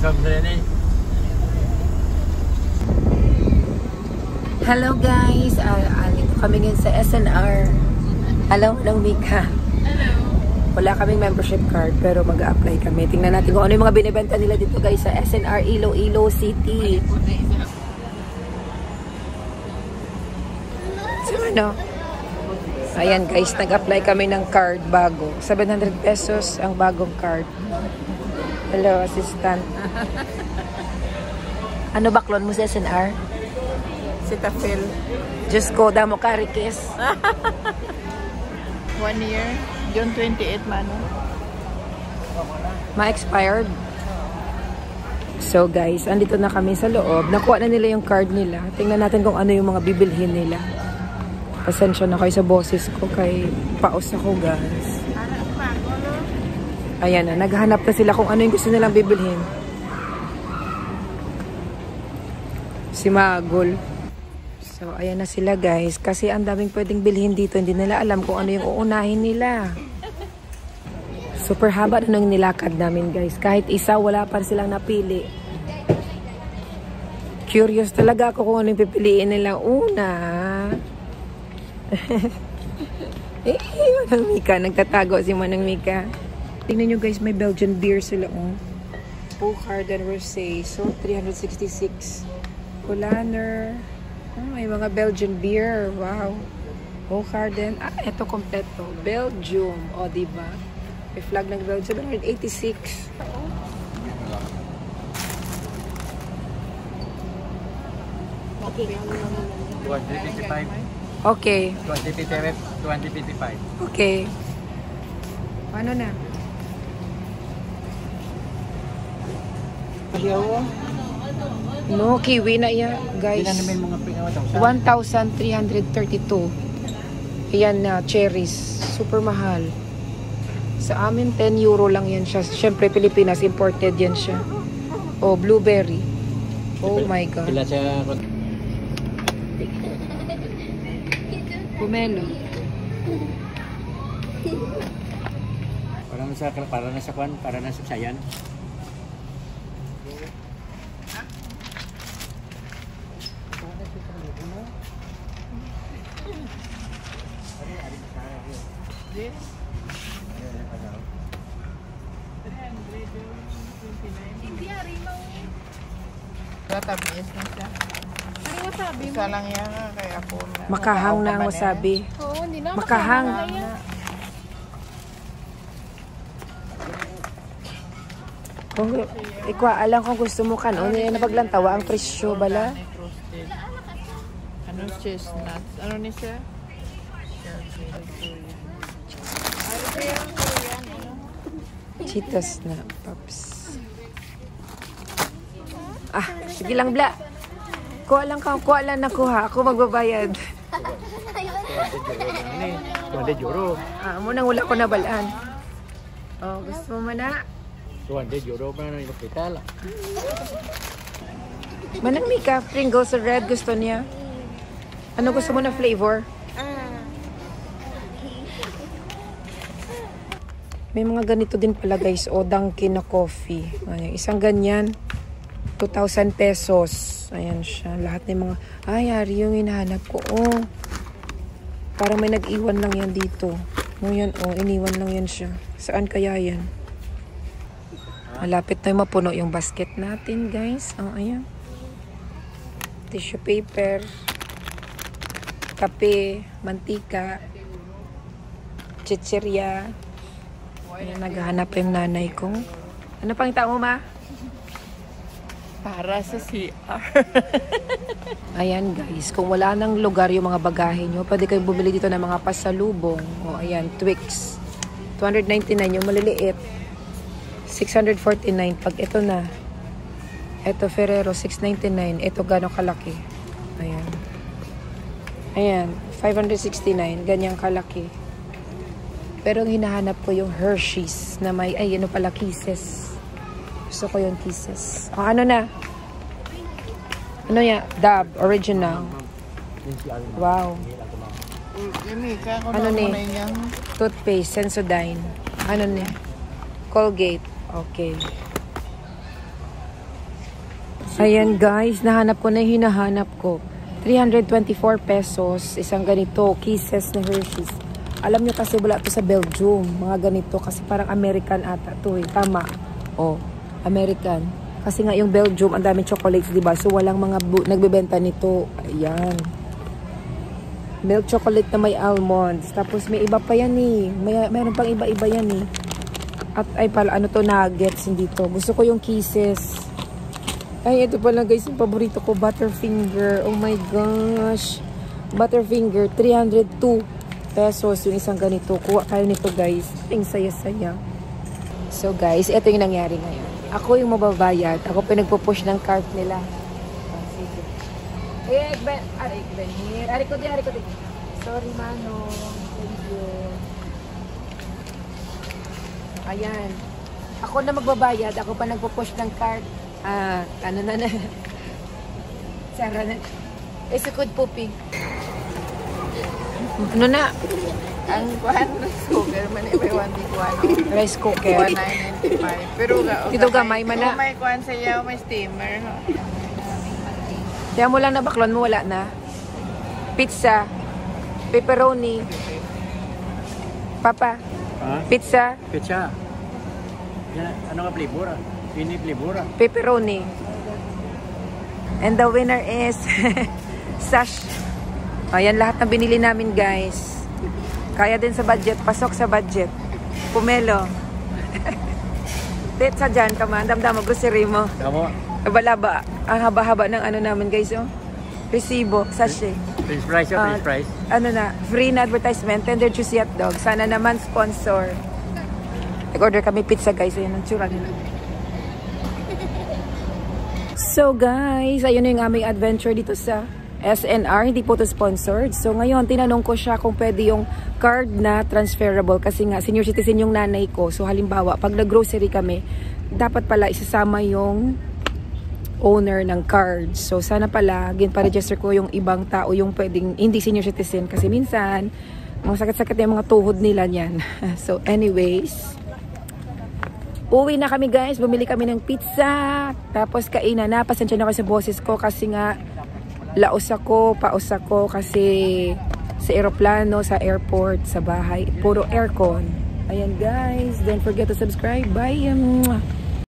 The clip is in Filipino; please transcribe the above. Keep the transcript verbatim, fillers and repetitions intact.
Hello guys, uh, andito kami ngayon sa S N R. Hello, hello Mika. Hello. Wala kaming membership card pero mag-a-apply kami. Tingnan natin kung ano yung mga binibenta nila dito guys sa S N R Iloilo City. So ano? Ayan guys, nag-apply kami ng card bago. seven hundred pesos ang bagong card. Hello, assistant. Ano baklon mo sa S N R? Cetaphil. Diyos ko, damo ka, Rikis. One year. June twenty-eighth, mano. Ma-expired. So guys, andito na kami sa loob. Nakuha na nila yung card nila. Tingnan natin kung ano yung mga bibilhin nila. Pasensya na kayo sa boses ko. Kay paus ako guys. Ayan na, naghahanap na sila kung ano yung gusto nilang bibilhin. Si Magol. So, ayan na sila guys. Kasi ang daming pwedeng bilhin dito. Hindi nila alam kung ano yung uunahin nila. Super haba na nung nilakad namin guys. Kahit isa, wala pa silang napili. Curious talaga ako kung ano yung pipiliin nila una. Eh, Manang Mika. Nagtatago si Manang Mika. Tingnan nyo guys, may Belgian beer sila. Oh. Bucharden Rosé. So, three hundred sixty-six. Polaner. Oh, may mga Belgian beer. Wow. Bucharden. Ah, ito kompleto. Belgium. O, oh, diba? May flag ng Belgium. seven hundred eighty-six. Okay. two hundred fifty-five. Okay. two hundred fifty-five. two hundred fifty-five. Okay. Ano na? Ayaw. No, kiwi na yan, guys. one thousand three hundred thirty-two. Ayan na, cherries. Super mahal. Sa amin, ten euro lang yan siya. Siyempre, Pilipinas, imported yan siya. Oh, blueberry. Oh my God. Pila siya. Pomelo. Para na sa para na sa kwan, para na sa sayan. Tabiis na siya. Ano wasabi? Isa lang yan kaya po. Makahang na ang wasabi. Oo, hindi na. Makahang. Kung ikwa, alam kung gusto mo kanon, yan na paglantawa ang presyo bala. Ano chestnuts? Ano ni siya? Cheetos na, Pops. Ah, sige lang, Bla. Kuha lang ka, kuha lang nakuha. Ako magbabayad. two hundred euro. Ah, munang wala ko nabalaan. Oh, gusto mo man na? two hundred euro pa na yung hospital. Manang Mika, Pringles red gusto niya. Ano gusto mo na flavor? May mga ganito din pala guys. O, Dunkin' na coffee. Ayan, isang ganyan. two thousand pesos. Ayan siya. Lahat ng mga... Ay, ari yung hinahanap ko. Oh. Parang may nag-iwan lang yan dito. O yan, oh. Iniwan lang yan siya. Saan kaya yan? Malapit na yung mapuno yung basket natin, guys. Oh, ayan. Tissue paper. Kape. Mantika. Chichirya. Ayan, naghahanap yung nanay ko. Ano pang tao mo, ma? Para sa C R. Ayan guys, kung wala nang lugar yung mga bagahe nyo, pwede kayo bumili dito ng mga pasalubong. O ayan, Twix. two hundred ninety-nine yung maliliit. six hundred forty-nine pag ito na. Ito Ferrero, six ninety-nine. Ito gano'ng kalaki. Ayan. Ayan, five hundred sixty-nine. Ganyang kalaki. Pero ang hinahanap ko yung Hershey's na may, ay ano pala, kisses. Gusto ko yung kisses. O, ano na? Ano yan? Dab, original. Wow. Ano ni? Toothpaste, Sensodyne. Ano ni? Colgate. Okay. Ayan guys, nahanap ko na yung hinahanap ko. three hundred twenty-four pesos, isang ganito, Kisses na Hershey's. Alam nyo kasi wala to sa Belgium, mga ganito, kasi parang American ata to eh. Tama. Oh, American. Kasi nga yung Belgium, ang daming chocolates, diba? So walang mga nagbebenta nito. Ayan. Milk chocolate na may almonds. Tapos may iba pa yan eh. May, mayroon pang iba-iba yan eh. At ay pala, ano to, nuggets dito. Gusto ko yung Kisses. Ay, ito pala guys, yung paborito ko, Butterfinger. Oh my gosh. Butterfinger, three hundred two pesos yung isang ganito. Kuha kayo nito guys. Ang saya-saya. So guys, ito yung nangyari ngayon. Ako yung mababayad. Ako pinagpo-push ng cart nila. Oh, sige. Eh, ben, aray, ben, here. Aray ko din, aray ko din. Sorry, Mano. Thank you. Ayan. Ako na magbabayad. Ako pa nagpo-push ng cart. Ah, ano na na. Sara na. Eh, sukod pupi. Ano na? Ang kuhan, rice cooker man iba one big one. Rice cooker. one nine ninety-five. Pero ga, dito gamay man na. Oh, may kuhan sa iyo, may steamer. No? Kaya mo lang na baklon mo, wala na. Pizza. Pepperoni. Papa. Ha? Pizza. Pizza. Yan, ano nga flavor? Ini flavor. Pepperoni. And the winner is Sash. Ayan lahat ng binili namin guys. Kaya din sa budget. Pasok sa budget. Pumelo. Tet sa dyan ka man. Damdam mo. Grocery mo. Tama. Wala ba? Ang haba-haba ng ano namin guys. Oh. Resibo. Sachet. French fries o French fries? Ano na. Free na advertisement. Tender juicy hot dog. Sana naman sponsor. Nag-order kami pizza guys. Ayan ang tsura nila. So guys, ayun na yung aming adventure dito sa S N R. Hindi po to sponsored. So ngayon, tinanong ko siya kung pwede yung card na transferable. Kasi nga, senior citizen yung nanay ko. So halimbawa, pag nag-grocery kami, dapat pala isasama yung owner ng card. So sana pala, ginpa-register ko yung ibang tao yung pwedeng hindi senior citizen. Kasi minsan, mga sakit-sakit na yung mga tuhod nila niyan. So anyways, uwi na kami guys, bumili kami ng pizza, tapos kainan na. Pasensya na ako sa boses ko kasi nga laos ako, paos ako kasi sa aeroplano, sa airport, sa bahay, puro aircon. Ayan guys, don't forget to subscribe. Bye!